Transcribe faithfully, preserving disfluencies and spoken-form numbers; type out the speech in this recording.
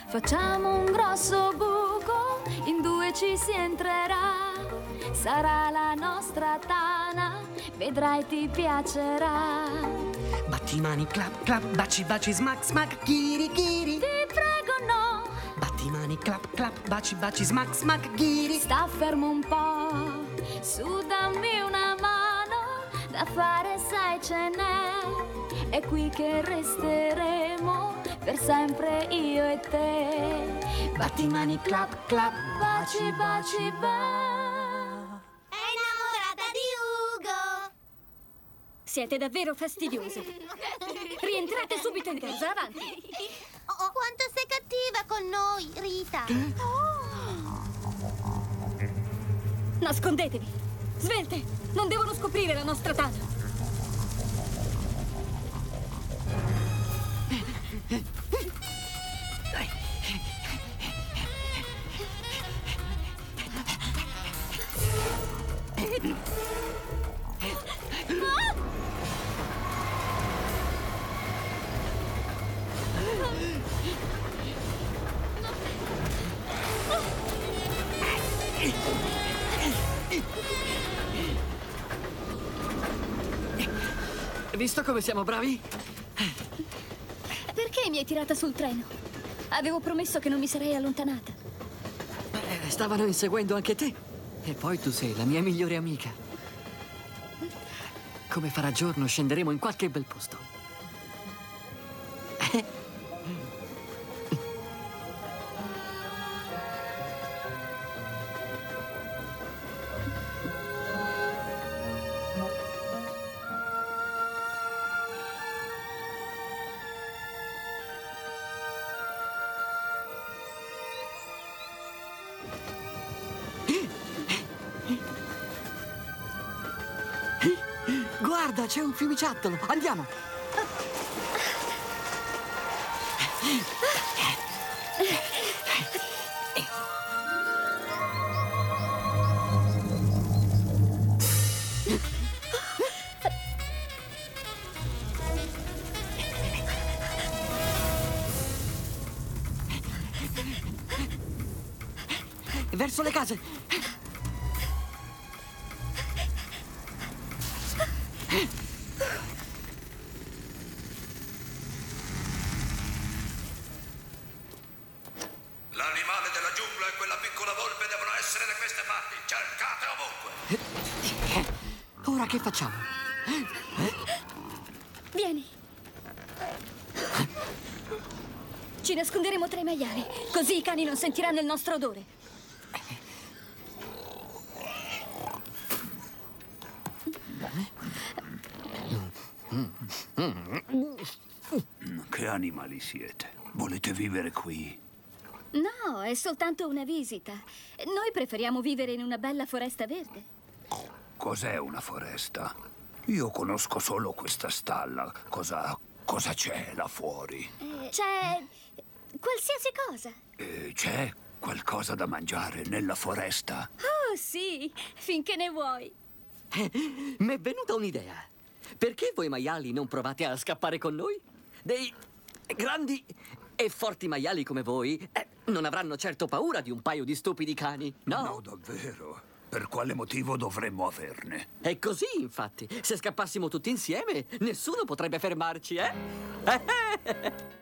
Facciamo un grosso buco, in due ci si entrerà. Sarà la nostra tana, vedrai ti piacerà. Batti mani, clap, clap, baci, baci, smack, smack, ghiri, ghiri. Ti prego no. Batti mani, clap, clap, baci, baci, smack, smack, ghiri. Sta fermo un po', su dammi una mano, da fare sai ce n'è. È qui che resteremo, per sempre io e te. Batti mani, clap, clap, baci, baci, baci. Siete davvero fastidiosi. Rientrate subito in casa, avanti. Oh, quanto sei cattiva con noi, Rita. Nascondetevi. Svelte, non devono scoprire la nostra tana. Visto come siamo bravi? Perché mi hai tirata sul treno? Avevo promesso che non mi sarei allontanata. Beh, stavano inseguendo anche te. E poi tu sei la mia migliore amica. Come farà giorno scenderemo in qualche bel posto. Guarda, c'è un fiumiciattolo. Andiamo. Verso le case. L'animale della giungla e quella piccola volpe devono essere da queste parti. Cercate ovunque. Ora che facciamo? Vieni. Ci nasconderemo tra i maiali, così i cani non sentiranno il nostro odore. Che animali siete? Volete vivere qui? No, è soltanto una visita. Noi preferiamo vivere in una bella foresta verde. Cos'è una foresta? Io conosco solo questa stalla. Cosa... cosa c'è là fuori? Eh, c'è qualsiasi cosa. Eh, c'è qualcosa da mangiare nella foresta? Oh, sì, finché ne vuoi. Mi è venuta un'idea. Perché voi maiali non provate a scappare con noi? Dei grandi e forti maiali come voi eh, non avranno certo paura di un paio di stupidi cani, no? No, davvero? Per quale motivo dovremmo averne? È così, infatti. Se scappassimo tutti insieme, nessuno potrebbe fermarci, eh?